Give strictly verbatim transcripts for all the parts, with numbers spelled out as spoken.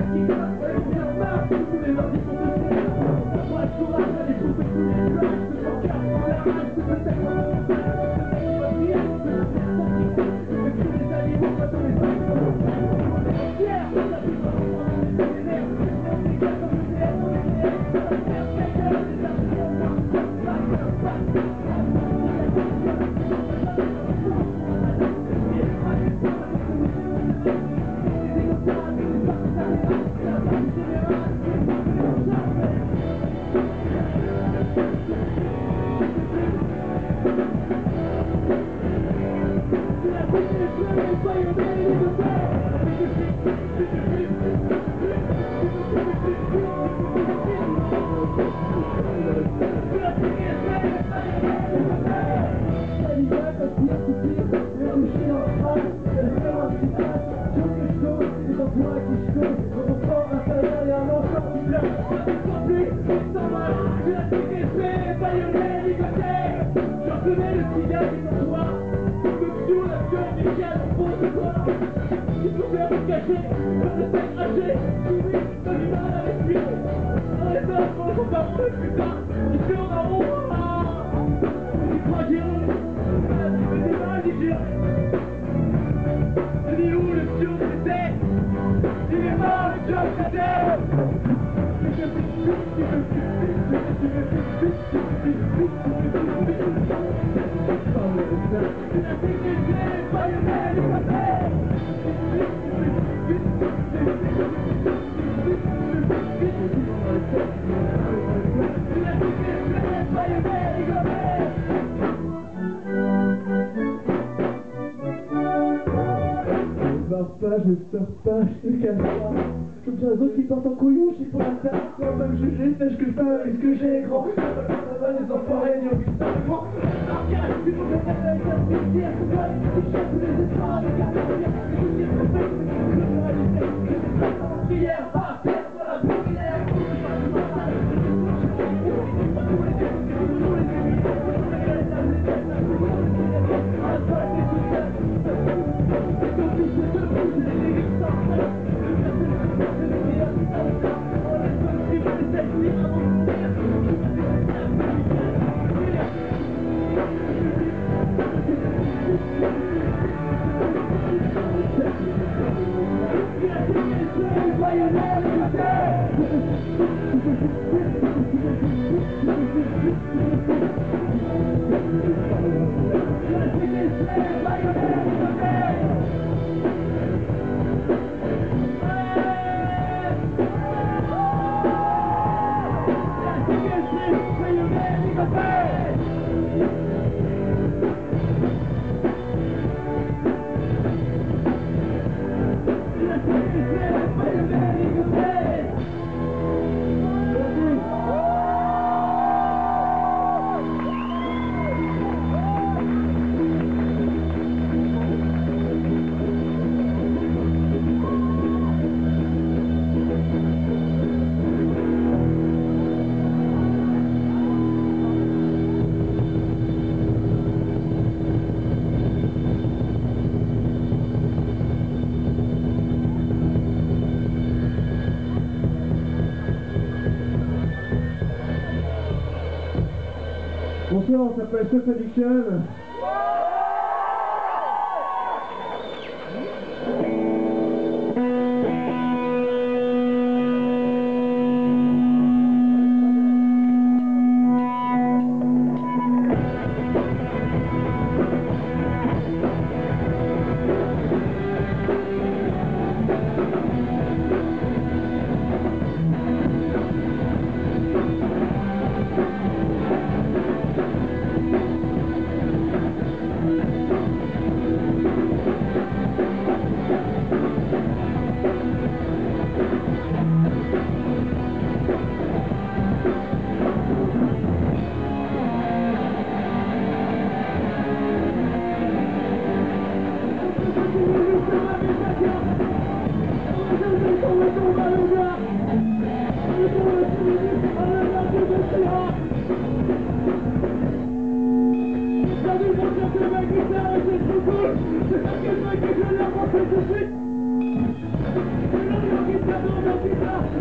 Je ne sors pas, je te cache pas. Comme j'ai un autre qui porte en couillon, je sais pas la faire. Quand même juger, sache que ça, est-ce que j'ai grand. Ça va les enfoirés, ni au but d'un grand. L'arcade, il faut que ça aille, ça se dire. C'est quoi, il cherche tous les espoirs, le gars, le bien. Et tout ce qui est trop fait, c'est que je réalisais. Que c'est pas en prière, pas à faire sur la brûlière. Je suis pas du mal, je suis pas tous les débuts, c'est tous les débuts. Je suis pas les gars, les gars, les gars, les gars, les gars, les gars, les Bonsoir, on s'appelle Surf Addiction. C'est ça que je veux que je l'ai rencontré tout de suite. C'est l'union qui se donne.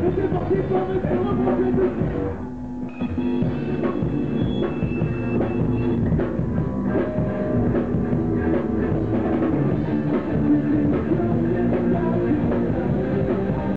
Et c'est parti pour me faire remonter